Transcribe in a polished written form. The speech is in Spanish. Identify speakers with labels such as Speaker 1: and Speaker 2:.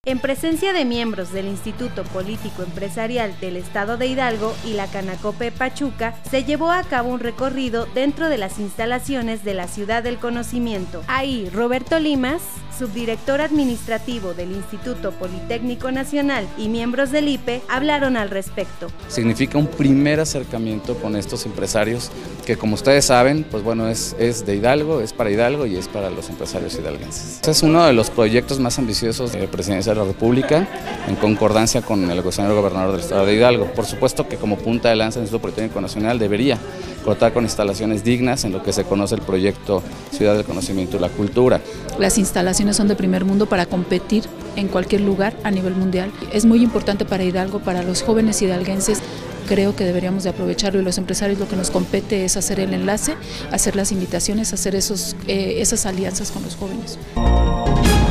Speaker 1: En presencia de miembros del Instituto Político Empresarial del Estado de Hidalgo y la Canacope Pachuca, se llevó a cabo un recorrido dentro de las instalaciones de la Ciudad del Conocimiento. Ahí, Roberto Limas, subdirector administrativo del Instituto Politécnico Nacional y miembros del IPE, hablaron al respecto.
Speaker 2: Significa un primer acercamiento con estos empresarios que, como ustedes saben, pues bueno, es de Hidalgo, es para Hidalgo y es para los empresarios hidalguenses. Es uno de los proyectos más ambiciosos de Presidencia de la República, en concordancia con el señor gobernador del Estado de Hidalgo. Por supuesto que como punta de lanza el Instituto Politécnico Nacional debería contar con instalaciones dignas en lo que se conoce el proyecto Ciudad del Conocimiento y la Cultura.
Speaker 3: Las instalaciones son de primer mundo para competir en cualquier lugar a nivel mundial. Es muy importante para Hidalgo, para los jóvenes hidalguenses. Creo que deberíamos de aprovecharlo y los empresarios lo que nos compete es hacer el enlace, hacer las invitaciones, hacer esas alianzas con los jóvenes.